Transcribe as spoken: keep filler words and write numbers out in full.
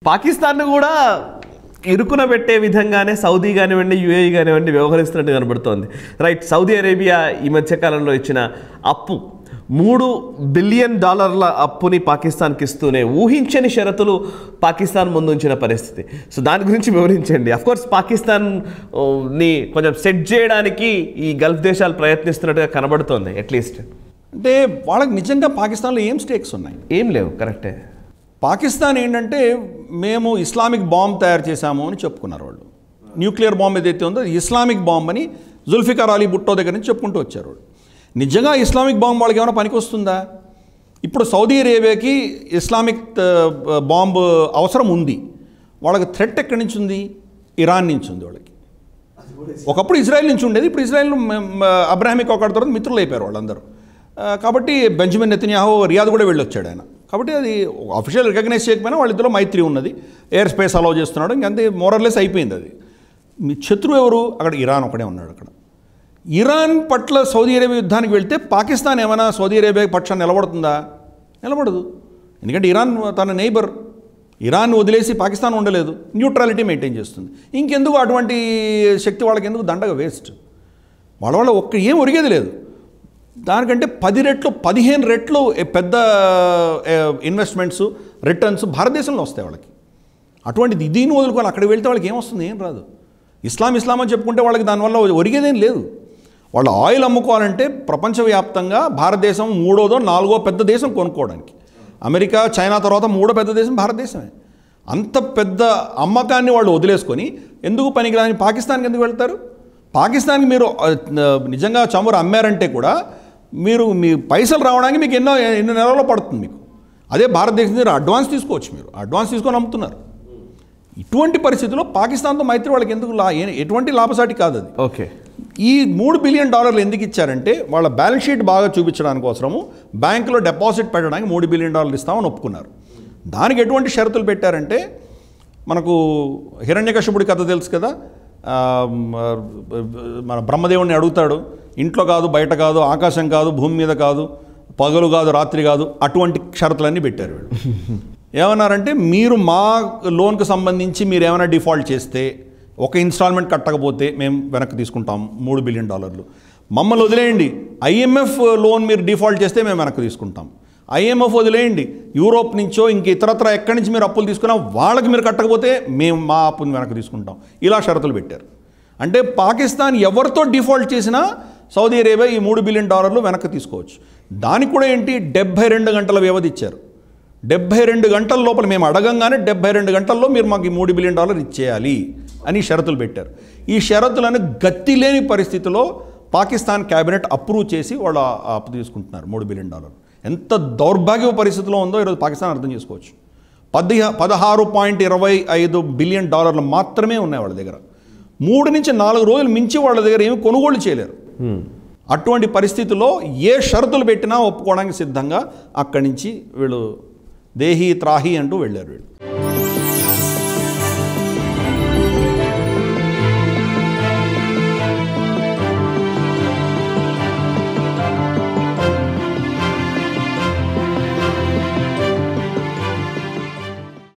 పాకిస్తాన్ కూడా ఇరుకున పెట్టే విధంగానే సౌదీ కానివ్వండి యూఏఈ కానివ్వండి వ్యవహరిస్తున్నట్టు కనబడుతోంది. రైట్, సౌదీ అరేబియా ఈ మధ్యకాలంలో ఇచ్చిన అప్పు మూడు బిలియన్ డాలర్ల అప్పుని పాకిస్తాన్కి ఇస్తూనే ఊహించని షరతులు పాకిస్తాన్ ముందుంచిన పరిస్థితి. సో దాని గురించి వివరించండి. అఫ్కోర్స్ పాకిస్తాన్ని కొంచెం సెట్ చేయడానికి ఈ గల్ఫ్ దేశాలు ప్రయత్నిస్తున్నట్టుగా కనబడుతోంది అట్లీస్ట్. అంటే వాళ్ళకి నిజంగా పాకిస్తాన్లో ఏం స్టేక్స్ ఉన్నాయి? ఏం లేవు. కరెక్టే. పాకిస్తాన్ ఏంటంటే మేము ఇస్లామిక్ బాంబ్ తయారు చేశాము అని చెప్పుకున్నారు వాళ్ళు. న్యూక్లియర్ బాంబ్ ఏదైతే ఉందో ఇస్లామిక్ బాంబ్ అని జుల్ఫికార్ అలీ భుట్టో దగ్గర నుంచి చెప్పుకుంటూ వచ్చారు వాళ్ళు. నిజంగా ఇస్లామిక్ బాంబ్ వాళ్ళకి ఏమైనా పనికి వస్తుందా? ఇప్పుడు సౌదీ అరేబియాకి ఇస్లామిక్ బాంబు అవసరం ఉంది. వాళ్ళకి థ్రెట్ ఎక్కడి నుంచి ఉంది? ఇరాన్ నుంచి ఉంది వాళ్ళకి. ఒకప్పుడు ఇజ్రాయెల్ నుంచి ఉండేది, ఇప్పుడు ఇజ్రాయెల్ అబ్రాహమిక్ ఒక తర్వాత మిత్రులు అయిపోయారు వాళ్ళందరూ. కాబట్టి బెంజమిన్ నెతన్యాహు రియాద్ కూడా వెళ్ళొచ్చాడు ఆయన. కాబట్టి అది అఫీషియల్ రికగ్నైజ్ చేయకపోయినా వాళ్ళిద్దరిలో మైత్రి ఉన్నది. ఎయిర్ స్పేస్ అలౌ చేస్తున్నాడు. ఇంకంతే మోరల్లెస్ అయిపోయింది అది. మీ శత్రువు ఎవరు? అక్కడ ఇరాన్ ఒకడే ఉన్నాడు. అక్కడ ఇరాన్ పట్ల సౌదీ అరేబియా యుద్ధానికి వెళ్తే పాకిస్తాన్ ఏమైనా సౌదీ అరేబియా పక్షాన్ని నిలబడుతుందా? నిలబడదు. ఎందుకంటే ఇరాన్ తన నైబర్. ఇరాన్ వదిలేసి పాకిస్తాన్ ఉండలేదు, న్యూట్రాలిటీ మెయింటైన్ చేస్తుంది. ఇంకెందుకు అటువంటి శక్తి వాళ్ళకి ఎందుకు? దండగా వేస్ట్. వాళ్ళ వాళ్ళ ఒక్క ఏం ఒరిగేది లేదు. దానికంటే పది రెట్లు పదిహేను రెట్లు పెద్ద ఇన్వెస్ట్మెంట్స్ రిటర్న్స్ భారతదేశంలో వస్తాయి వాళ్ళకి. అటువంటిది దీన్ని వదులుకొని అక్కడికి వెళ్తే వాళ్ళకి ఏమొస్తుంది? ఏం రాదు. ఇస్లాం ఇస్లాం అని చెప్పుకుంటే వాళ్ళకి దానివల్ల ఒరిగేదేం లేదు. వాళ్ళు ఆయిల్ అమ్ముకోవాలంటే ప్రపంచవ్యాప్తంగా భారతదేశం మూడోదో నాలుగో పెద్ద దేశం కొనుక్కోవడానికి. అమెరికా చైనా తర్వాత మూడో పెద్ద దేశం భారతదేశమే. అంత పెద్ద అమ్మకాన్ని వాళ్ళు వదిలేసుకొని ఎందుకు పనికిరాని పాకిస్తాన్కి ఎందుకు వెళ్తారు? పాకిస్తాన్కి మీరు నిజంగా చమురు అమ్మారంటే కూడా మీరు మీ పైసలు రావడానికి మీకు ఎన్నో ఎన్నో నెలల్లో పడుతుంది మీకు. అదే భారతదేశం దగ్గర అడ్వాన్స్ తీసుకోవచ్చు. మీరు అడ్వాన్స్ తీసుకొని అమ్ముతున్నారు. ఇటువంటి పరిస్థితుల్లో పాకిస్తాన్తో మైత్రి వాళ్ళకి ఎందుకు లా ఎటువంటి లాభసాటి కాదు అది. ఓకే. ఈ మూడు బిలియన్ డాలర్లు ఎందుకు ఇచ్చారంటే వాళ్ళ బ్యాలెన్స్ షీట్ బాగా చూపించడానికి కోసము బ్యాంకులో డిపాజిట్ పెట్టడానికి మూడు బిలియన్ డాలర్లు ఇస్తామని ఒప్పుకున్నారు. దానికి ఎటువంటి షరతులు పెట్టారంటే మనకు హిరణ్యకశిపుడి కథ తెలుసు కదా. మన బ్రహ్మదేవుడిని అడుగుతాడు, ఇంట్లో కాదు, బయట కాదు, ఆకాశం కాదు, భూమి మీద కాదు, పగలు కాదు, రాత్రి కాదు, అటువంటి షరతులన్నీ పెట్టారు వీళ్ళు. ఏమన్నారంటే మీరు మా లోన్కి సంబంధించి మీరు ఏమైనా డిఫాల్ట్ చేస్తే, ఒక ఇన్స్టాల్మెంట్ కట్టకపోతే మేము వెనక్కి తీసుకుంటాం మూడు బిలియన్ డాలర్లు. మమ్మల్ని వదిలేయండి, ఐఎంఎఫ్ లోన్ మీరు డిఫాల్ట్ చేస్తే మేము వెనక్కి తీసుకుంటాం. ఐఎంఎఫ్ వదిలేయండి, యూరోప్ నుంచో ఇంక ఇతరత్ర ఎక్కడి నుంచి మీరు అప్పులు తీసుకున్నా వాళ్ళకి మీరు కట్టకపోతే మేము మా అప్పుని వెనక్కి తీసుకుంటాం. ఇలా షరతులు పెట్టారు. అంటే పాకిస్తాన్ ఎవరితో డిఫాల్ట్ చేసినా సౌదీ అరేబియా ఈ మూడు బిలియన్ డాలర్లు వెనక్కి తీసుకోవచ్చు. దానికి కూడా ఏంటి, డెబ్బై రెండు గంటల వ్యవధి ఇచ్చారు. డెబ్బై రెండు గంటల లోపల మేము అడగంగానే డెబ్బై రెండు గంటల్లో మీరు మాకు ఈ మూడు బిలియన్ డాలర్ ఇచ్చేయాలి అని షరతులు పెట్టారు. ఈ షరతులను గతి లేని పరిస్థితిలో పాకిస్తాన్ క్యాబినెట్ అప్రూవ్ చేసి వాళ్ళు అప్పు తీసుకుంటున్నారు మూడు బిలియన్ డాలర్. ఎంత దౌర్భాగ్య పరిస్థితిలో ఉందో ఈరోజు పాకిస్తాన్ అర్థం చేసుకోవచ్చు. పది పదహారు పాయింట్ ఇరవై ఐదు బిలియన్ డాలర్లు మాత్రమే ఉన్నాయి వాళ్ళ దగ్గర. మూడు నుంచి నాలుగు రోజులు మించి వాళ్ళ దగ్గర ఏమి కొనుగోలు చేయలేరు. అటువంటి పరిస్థితుల్లో ఏ షరతులు పెట్టినా ఒప్పుకోవడానికి సిద్ధంగా అక్కడి నుంచి వీళ్ళు దేహీ త్రాహి అంటూ వెళ్ళారు వీళ్ళు.